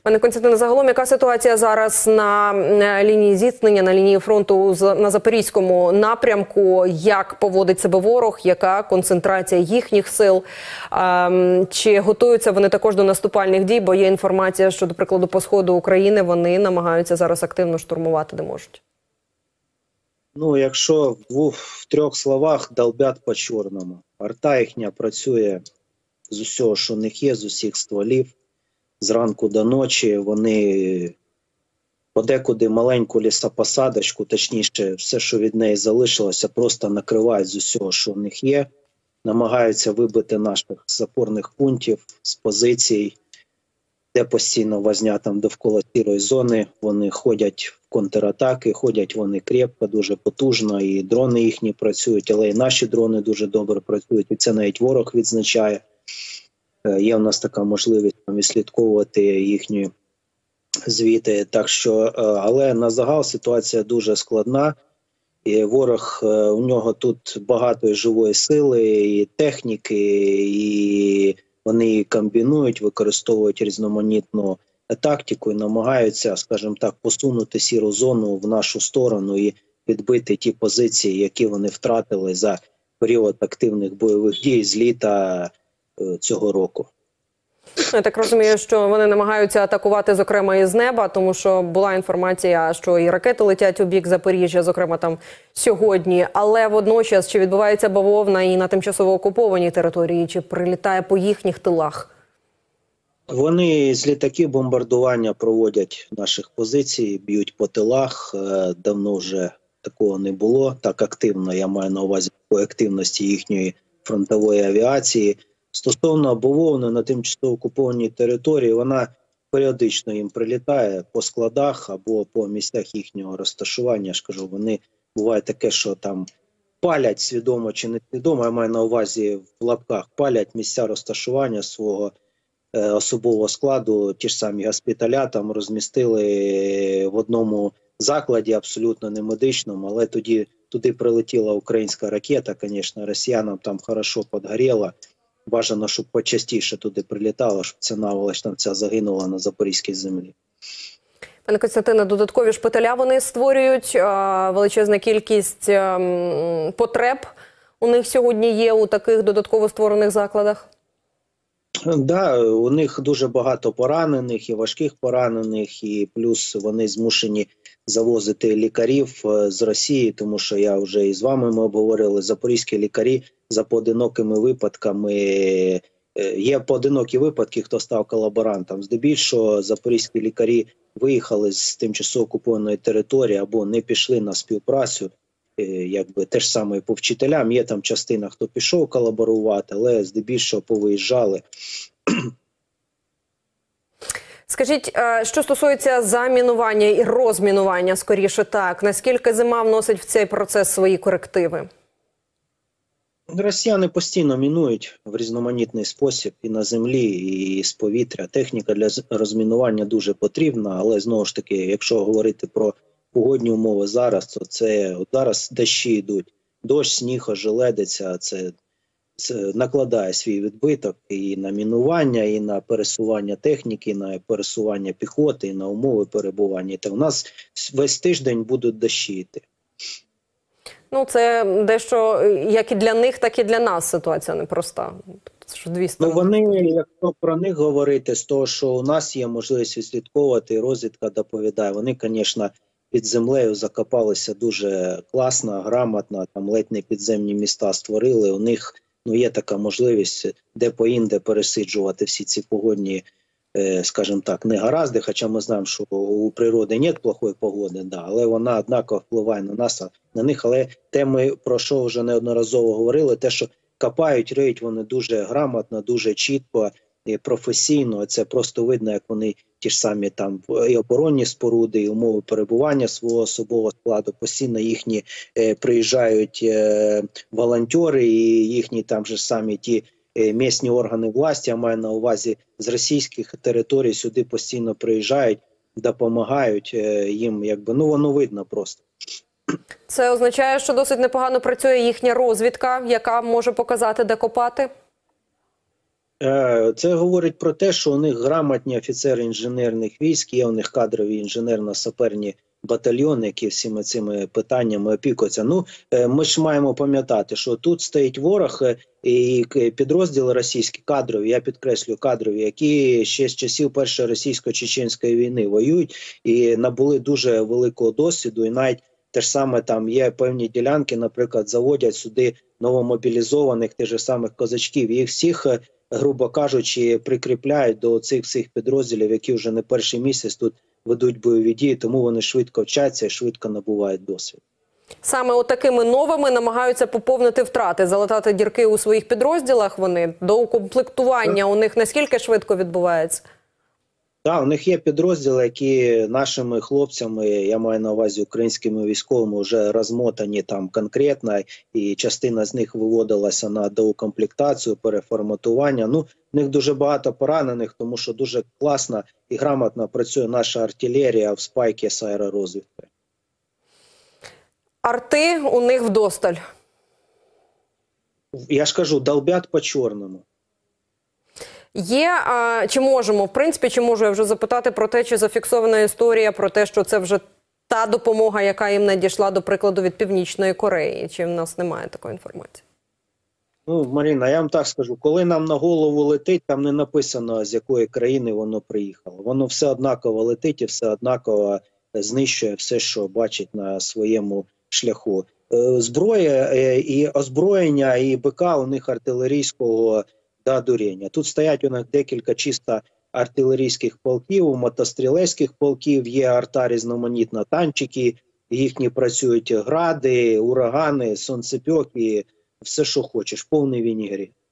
Пане Костянтине, загалом яка ситуація зараз на лінії зіткнення, на лінії фронту на Запорізькому напрямку? Як поводить себе ворог? Яка концентрація їхніх сил? Чи готуються вони також до наступальних дій? Бо є інформація, що, до прикладу, по сходу України вони намагаються зараз активно штурмувати, де можуть. Ну, якщо в трьох словах, долбят по чорному. Арта їхня працює з усього, що в них є, з усіх стволів. Зранку до ночі вони подекуди маленьку лісопосадочку, точніше, все, що від неї залишилося, просто накривають з усього, що в них є. Намагаються вибити наших запорних пунктів з позицій, де постійно возня там довкола сірої зони. Вони ходять в контратаки, ходять вони крепко, дуже потужно, і дрони їхні працюють, але і наші дрони дуже добре працюють, і це навіть ворог відзначає. Є в нас така можливість відслідковувати їхні звіти. Так що, але на загал ситуація дуже складна. І ворог, у нього тут багато і живої сили, і техніки, і вони її комбінують, використовують різноманітну тактику і намагаються, скажімо так, посунути сіру зону в нашу сторону і підбити ті позиції, які вони втратили за період активних бойових дій з літа цього року. Я так розумію, що вони намагаються атакувати, зокрема, із неба, тому що була інформація, що і ракети летять у бік Запоріжжя, зокрема там сьогодні. Але водночас, чи відбувається бавовна і на тимчасово окупованій території, чи прилітає по їхніх тилах? Вони з літаків бомбардування проводять наших позицій, б'ють по тилах. Давно вже такого не було. Так активно, я маю на увазі по активності їхньої фронтової авіації. Стосовно бавовни на тимчасово окупованій території, вона періодично їм прилітає по складах або по місцях їхнього розташування. Я ж кажу, вони буває таке, що там палять свідомо чи несвідомо, я маю на увазі в лапках, палять місця розташування свого особового складу. Ті ж самі госпіталя там розмістили в одному закладі, абсолютно не медичному, але туди прилетіла українська ракета, звісно, росіянам там хорошо підгоріло. Бажано, щоб почастіше туди прилітало, щоб ця наволоч там ця загинула на запорізькій землі. Пане Костянтине, додаткові шпиталя вони створюють, величезна кількість потреб у них сьогодні є у таких додатково створених закладах? Да, у них дуже багато поранених і важких поранених, і плюс вони змушені завозити лікарів з Росії, тому що я вже і з вами ми обговорили, запорізькі лікарі за поодинокими випадками, є поодинокі випадки, хто став колаборантом. Здебільшого запорізькі лікарі виїхали з тимчасово окупованої території або не пішли на співпрацю. Якби те ж саме по вчителям, є там частина, хто пішов колаборувати, але здебільшого повиїжджали. Скажіть, що стосується замінування і розмінування, скоріше так, наскільки зима вносить в цей процес свої корективи? Росіяни постійно мінують в різноманітний спосіб і на землі, і з повітря. Техніка для розмінування дуже потрібна, але знову ж таки, якщо говорити про погодні умови зараз, то це зараз дощі йдуть. Дощ, сніг, ожеледиця, це накладає свій відбиток і на мінування, і на пересування техніки, і на пересування піхоти, і на умови перебування. Та у нас весь тиждень будуть дощі йти. Ну, це дещо як і для них, так і для нас ситуація непроста. Це ж дві сторони. Ну, вони, якщо про них говорити, з того, що у нас є можливість відслідковувати, розвідка доповідає, вони, звісно, під землею закопалися дуже класно, грамотно, там ледь не підземні міста створили. У них є така можливість де-по-інде пересиджувати всі ці погодні, скажімо так, негаразди, хоча ми знаємо, що у природи немає плохої погоди, да, але вона однаково впливає на нас, на них. Але те ми про що вже неодноразово говорили, те, що копають, риють вони дуже грамотно, дуже чітко і професійно. Це просто видно, як вони ті ж самі там і оборонні споруди, і умови перебування свого особового складу, постійно їхні приїжджають волонтери, і їхні там же самі ті місні органи власті, я маю на увазі з російських територій, сюди постійно приїжджають, допомагають їм, якби, ну воно видно просто. Це означає, що досить непогано працює їхня розвідка, яка може показати, де копати? Це говорить про те, що у них грамотні офіцери інженерних військ, є у них кадрові інженерно-саперні батальйони, які всіми цими питаннями опікуються. Ну, ми ж маємо пам'ятати, що тут стоїть ворог і підрозділи російські кадрові, я підкреслюю кадрові, які ще з часів Першої російсько-чеченської війни воюють і набули дуже великого досвіду, і навіть те ж саме там є певні ділянки, наприклад, заводять сюди новомобілізованих тих же самих козачків, їх всіх, грубо кажучи, прикріпляють до цих всіх підрозділів, які вже не перший місяць тут ведуть бойові дії, тому вони швидко вчаться і швидко набувають досвід. Саме отакими новими намагаються поповнити втрати, залатати дірки у своїх підрозділах вони. До укомплектування у них наскільки швидко відбувається? Так, у них є підрозділи, які нашими хлопцями, я маю на увазі українськими військовими, вже розмотані там конкретно, і частина з них виводилася на доукомплектацію, переформатування. Ну, в них дуже багато поранених, тому що дуже класно і грамотно працює наша артилерія в спайки з аеророзвідкою. Арти у них вдосталь. Я ж кажу, долбят по чорному. Є, чи можемо, в принципі, чи можу я вже запитати про те, чи зафіксована історія про те, що це вже та допомога, яка їм надійшла, до прикладу, від Північної Кореї? Чи в нас немає такої інформації? Ну, Маріна, я вам так скажу, коли нам на голову летить, там не написано, з якої країни воно приїхало. Воно все однаково летить і все однаково знищує все, що бачить на своєму шляху. Зброя і озброєння, і БК у них артилерійського до дурення. Тут стоять у них декілька чисто артилерійських полків, мотострілецьких полків, є арта різноманітна, танчики, їхні працюють гради, урагани, сонцепьоки, все, що хочеш, повний вінігрі.